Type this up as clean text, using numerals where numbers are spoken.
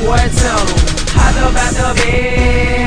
boy, tell them. Hop up out the bed.